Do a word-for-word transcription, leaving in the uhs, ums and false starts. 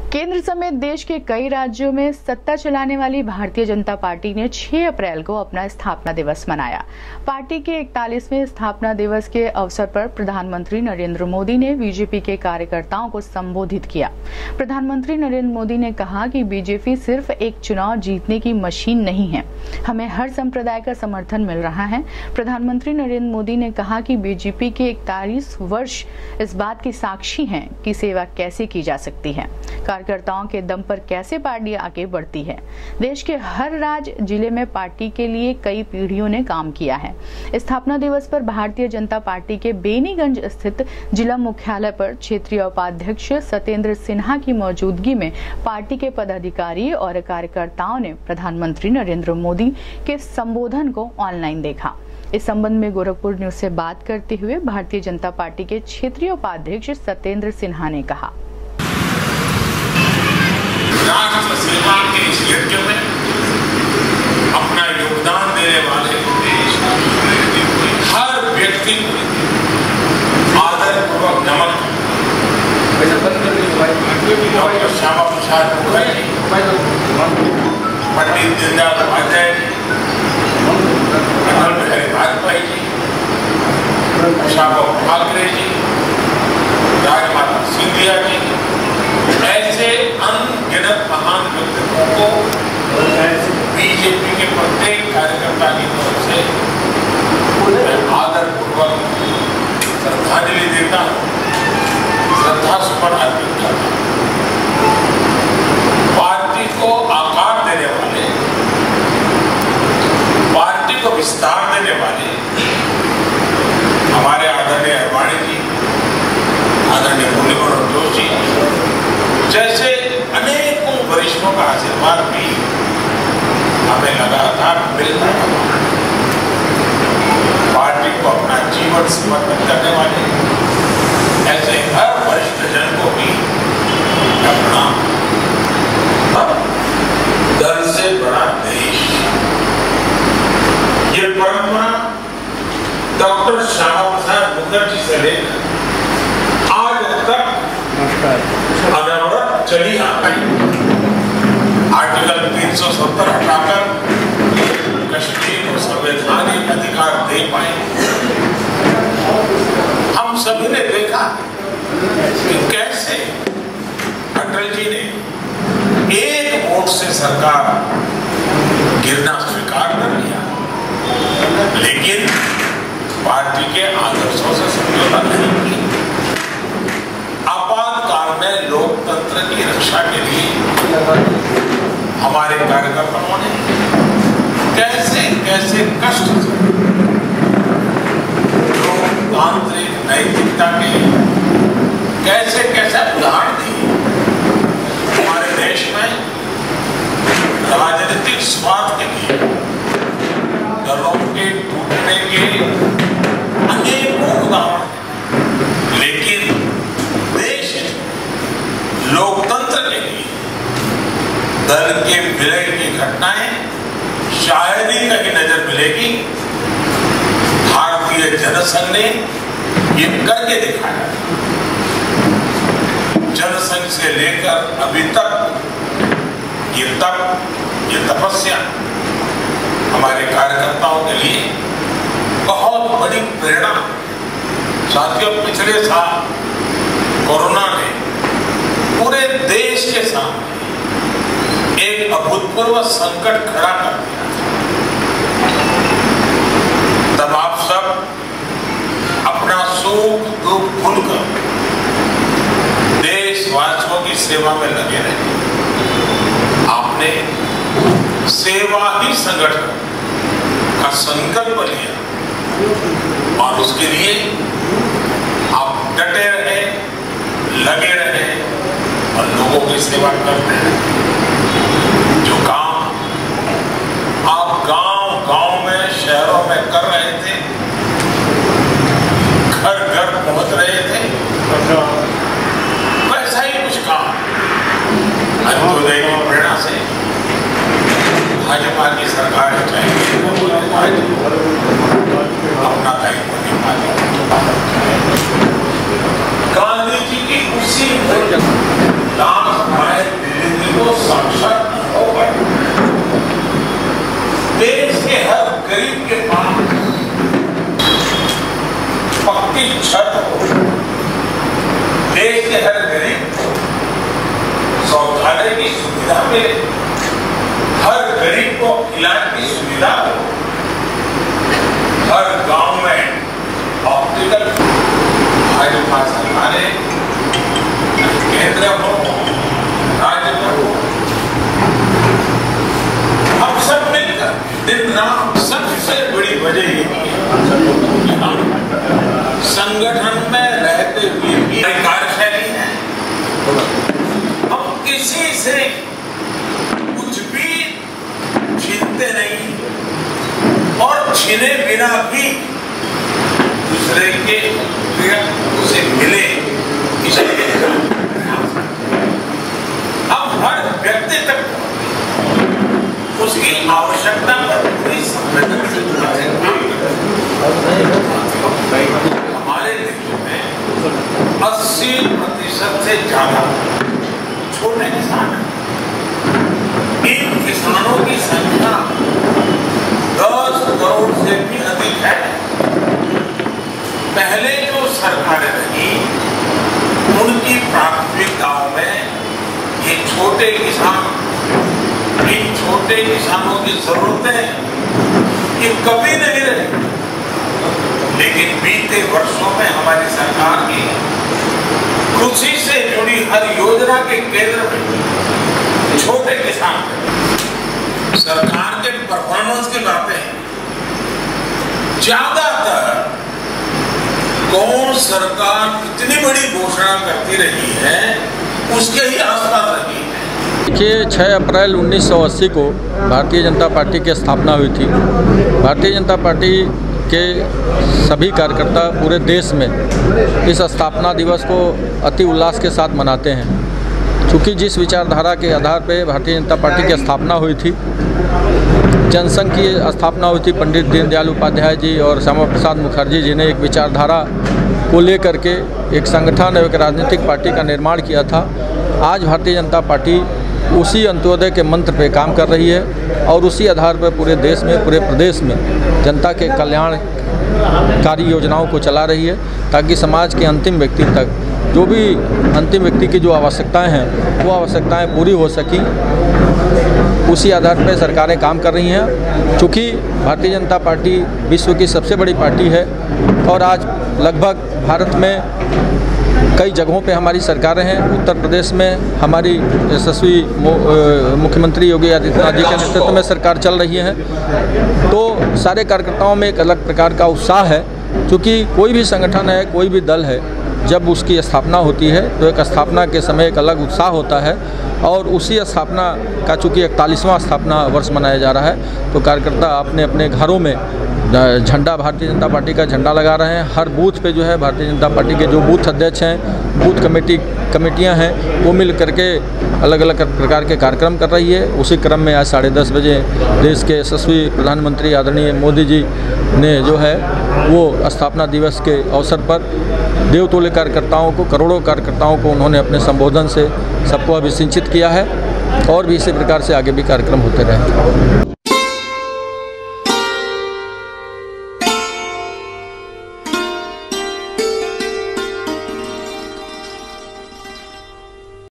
केंद्र समेत देश के कई राज्यों में सत्ता चलाने वाली भारतीय जनता पार्टी ने छह अप्रैल को अपना स्थापना दिवस मनाया। पार्टी के इकतालीसवें स्थापना दिवस के अवसर पर प्रधानमंत्री नरेंद्र मोदी ने बीजेपी के कार्यकर्ताओं को संबोधित किया। प्रधानमंत्री नरेंद्र मोदी ने कहा कि बीजेपी सिर्फ एक चुनाव जीतने की मशीन नहीं है, हमें हर संप्रदाय का समर्थन मिल रहा है। प्रधानमंत्री नरेंद्र मोदी ने कहा कि बीजेपी के इकतालीस वर्ष इस बात की साक्षी हैं कि सेवा कैसे की जा सकती है, कार्यकर्ताओं के दम पर कैसे पार्टी आगे बढ़ती है। देश के हर राज्य जिले में पार्टी के लिए कई पीढ़ियों ने काम किया है। स्थापना दिवस पर भारतीय जनता पार्टी के बेनीगंज स्थित जिला मुख्यालय पर क्षेत्रीय उपाध्यक्ष सत्येंद्र सिन्हा की मौजूदगी में पार्टी के पदाधिकारी और कार्यकर्ताओं ने प्रधानमंत्री नरेंद्र मोदी के संबोधन को ऑनलाइन देखा। इस संबंध में गोरखपुर न्यूज से बात करते हुए भारतीय जनता पार्टी के क्षेत्रीय उपाध्यक्ष सत्येंद्र सिन्हा ने कहा, राष्ट्र सेवा के इस यज्ञ में अपना योगदान देने वाले हर व्यक्ति को आदरपूर्वक नमन डॉक्टर श्यामा प्रसाद मुखर्जी, पंडित दीनदयाल उपाध्याय जी, अटल बिहारी वाजपेयी जी, शाहबाबू ठाकरे जी, राजमाता सिंधिया जी, ऐसे अनगिनत महान व्यक्तित्वों को बीजेपी के प्रत्येक कार्यकर्ता की तरफ से मैं आदरपूर्वक श्रद्धांजलि देता हूँ, श्रद्धा सुमन अर्पित करता हूँ। पार्टी को आकार देने वाले, पार्टी को विस्तार देने वाले हमारे आदरणीय अडवाणी जी, आदरणीय मुरली मनोहर जोशी जैसे अनेकों वरिष्ठों का आशीर्वाद भी हमें लगातार मिलता है। पार्टी को अपना जीवन समर्पित करने वाले ऐसे हर वरिष्ठ जन को भी अपना दल से बड़ा देश, ये परंपरा डॉक्टर श्यामा प्रसाद मुखर्जी से लेकर आज तक अनवरत चली आ रही। आर्टिकल तीन सौ सत्तर हटाकर कश्मीर को संवैधानिक अधिकार दे पाए। हम सभी ने देखा कि कैसे अटल जी ने एक वोट से सरकार गिरना स्वीकार कर लिया, लेकिन पार्टी के आदर्शों से समझौता नहीं किया। आपातकाल में लोकतंत्र की रक्षा के लिए हमारे कार्यकर्ताओं ने कैसे कैसे कष्ट लोकतांत्रिक नैतिकता के कैसे कैसे उदाहरण दिए। हमारे देश में राजनीतिक स्वार्थ के लिए दलों के टूटने के अनेकों उदाहरण, लेकिन देश लोकतंत्र के लिए दल के विलय की घटनाएं शायद ही कहीं नजर मिलेगी। भारतीय जनसंघ ने ये करके दिखाया। जनसंघ से लेकर अभी तक ये तप, ये तपस्या हमारे कार्यकर्ताओं के लिए बहुत बड़ी प्रेरणा। साथियों, पिछले साल कोरोना ने पूरे देश के सामने एक अभूतपूर्व संकट खड़ा कर दिया। तब आप सब अपना सुख दुख भूलकर देशवासियों की सेवा में लगे रहे। आपने सेवा ही संगठन का संकल्प लिया और उसके लिए आप डटे रहे, लगे रहे और लोगों की सेवा करते रहे। जो काम आप गांव गांव में, शहरों में कर रहे थे, घर घर पहुंच रहे थे, वैसा ही कुछ काम अंत्योदय की प्रेरणा से भाजपा की सरकार चाहेगी अपना दायित्व निभाने। गांधी जी की उसी लाश सुविधा मिले, हर गरीब को इलाज की सुविधा हो, हर गांव में ऑप्टिकल भाजपा सरकारें केंद्र हो, राज्य में हो, हम सब मिलकर दिन रात, सबसे बड़ी वजह ये है संगठन में रहते हुए भी कार्यशैली है। हम किसी से कुछ भी छीनते नहीं और छीने बिना भी दूसरे के उसे मिले, इसलिए अब हर व्यक्ति तक उसकी आवश्यकता पर पूरी संवेदनशीलता से हमारे देश में अस्सी प्रतिशत से ज्यादा छोटे किसान हैं। इन किसानों की संख्या दस करोड़ से भी अधिक है। पहले जो सरकारें रही उनकी प्राथमिकताओं में ये छोटे किसान, इन छोटे किसानों की जरूरतें ये कभी नहीं रही, लेकिन बीते वर्षों में हमारी सरकार की कृषि से जुड़ी हर योजना के केंद्र में छोटे किसान, सरकार के परफॉर्मेंस की बातें ज्यादातर कौन सरकार कितनी बड़ी घोषणा करती रही है उसके ही आसपास रही है। देखिए, छह अप्रैल उन्नीस सौ अस्सी को भारतीय जनता पार्टी की स्थापना हुई थी। भारतीय जनता पार्टी के सभी कार्यकर्ता पूरे देश में इस स्थापना दिवस को अति उल्लास के साथ मनाते हैं। चूँकि जिस विचारधारा के आधार पर भारतीय जनता पार्टी की स्थापना हुई थी, जनसंघ की स्थापना हुई थी, पंडित दीनदयाल उपाध्याय जी और श्यामा प्रसाद मुखर्जी जी ने एक विचारधारा को लेकर के एक संगठन और एक राजनीतिक पार्टी का निर्माण किया था। आज भारतीय जनता पार्टी उसी अंत्योदय के मंत्र पे काम कर रही है और उसी आधार पर पूरे देश में, पूरे प्रदेश में जनता के कल्याणकारी योजनाओं को चला रही है, ताकि समाज के अंतिम व्यक्ति तक जो भी अंतिम व्यक्ति की जो आवश्यकताएं हैं वो आवश्यकताएं पूरी हो सकी। उसी आधार पर सरकारें काम कर रही हैं। चूँकि भारतीय जनता पार्टी विश्व की सबसे बड़ी पार्टी है और आज लगभग भारत में कई जगहों पे हमारी सरकारें हैं। उत्तर प्रदेश में हमारी यशस्वी मुख्यमंत्री योगी आदित्यनाथ जी के नेतृत्व में सरकार चल रही है। तो सारे कार्यकर्ताओं में एक अलग प्रकार का उत्साह है, क्योंकि कोई भी संगठन है, कोई भी दल है, जब उसकी स्थापना होती है तो एक स्थापना के समय एक अलग उत्साह होता है। और उसी स्थापना का चूँकि इकतालीसवां स्थापना वर्ष मनाया जा रहा है, तो कार्यकर्ता अपने अपने घरों में झंडा, भारतीय जनता पार्टी का झंडा लगा रहे हैं। हर बूथ पे जो है भारतीय जनता पार्टी के जो बूथ अध्यक्ष हैं, बूथ कमेटी कमेटियां हैं, वो मिल करके अलग अलग प्रकार के कार्यक्रम कर रही है। उसी क्रम में आज साढ़े दस बजे देश के यशस्वी प्रधानमंत्री आदरणीय मोदी जी ने जो है वो स्थापना दिवस के अवसर पर देवतुल्य कार्यकर्ताओं को, करोड़ों कार्यकर्ताओं को उन्होंने अपने संबोधन से सबको अभिसिंचित किया है। और भी इसी प्रकार से आगे भी कार्यक्रम होते रहेंगे।